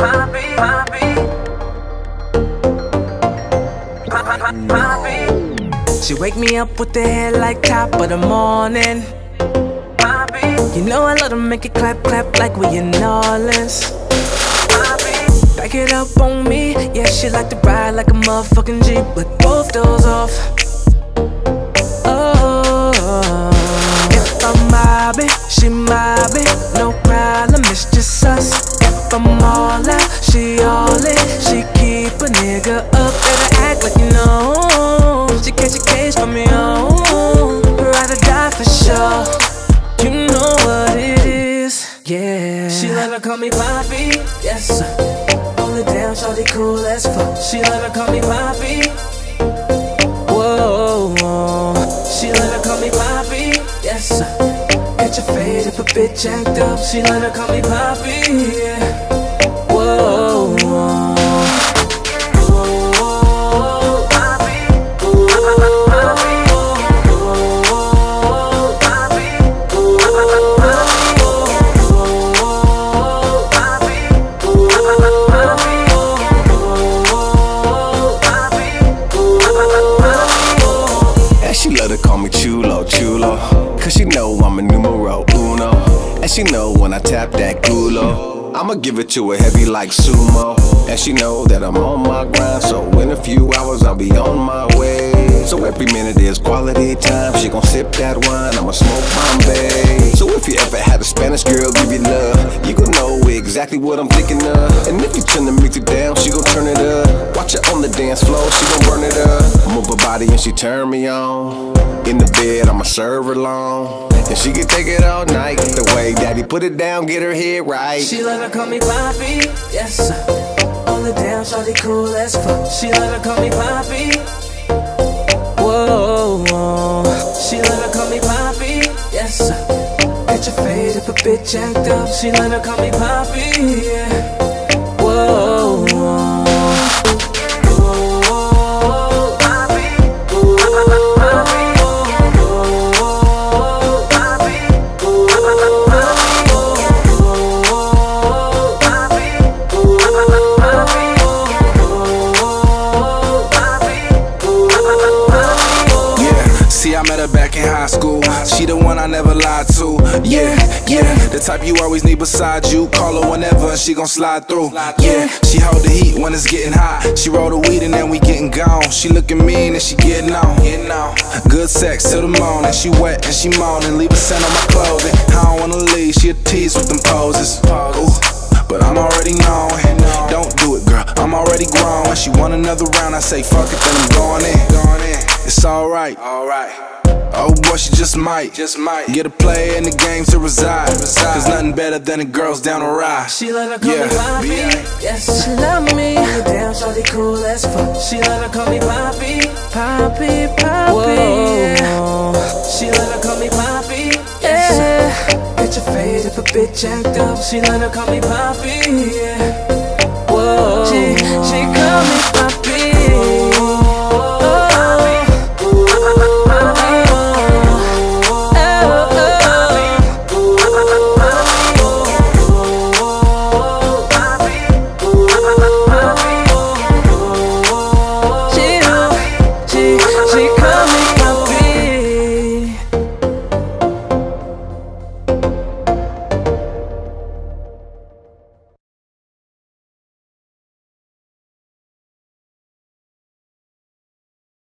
She wake me up with the hair like top of the morning. You know I love to make it clap, clap like we in Orleans. Back it up on me, yeah, she like to ride like a motherfucking Jeep with both doors off. Oh, if I'm mobbin', she mobbin', no problem, it's just us. If I'm all out, she all in, she keep a nigga up, better act like you know. She catch a case for me, oh, ride or die for sure. You know what it is, yeah. She let her call me Papi, yes sir. Hold it down, shorty cool as fuck. She let her call me Papi. Whoa, whoa. She let her call me Papi, yes sir. Catch a fade if a bitch act up. She let her call me Papi, yeah. Whoa, whoa. Cause she know I'm a numero uno. And she know when I tap that culo, I'ma give it to her heavy like sumo. And she know that I'm on my grind, so in a few hours I'll be on my way. So every minute is quality time. She gon' sip that wine, I'ma smoke Bombay. So if you ever had a Spanish girl give you love, you gon' know exactly what I'm thinking of. And if you turn the music down, she gon' turn it up. Watch her on the dance floor, she gon' burn it up. Move her body and she turn me on. In the bed, I'ma serve her long. And she can take it all night. The way daddy put it down, get her head right. She let her call me Papi, yes sir. Hold it down, shorty cool as fuck. She let her call me Papi. Whoa, whoa. She let her call me Papi, yes sir. Catch a fade if a bitch act up. She let her call me Papi, yeah. Whoa, whoa. I met her back in high school. She the one I never lied to. Yeah, yeah. The type you always need beside you. Call her whenever and she gon' slide through. Yeah, she hold the heat when it's getting hot. She roll the weed and then we getting gone. She looking mean and she getting on. Good sex till the morning. She wet and she moaning. Leave a scent on my clothing. I don't wanna leave. She a tease with them poses. Ooh, but I'm already knowing. Don't do it, girl. I'm already grown. When she want another round, I say fuck it, then I'm going in. It's alright. Oh boy, she just might get a player in the game to reside. Cause nothing better than the girls down the ride. She let her call me Papi, yes, she love me. Damn, shorty cool as fuck. She let her call me Papi, Papi, Papi, yeah. She let her call me Papi, yes. Catch a fade if a bitch act up. She let her call me Papi, yeah. Whoa, she call me Papi.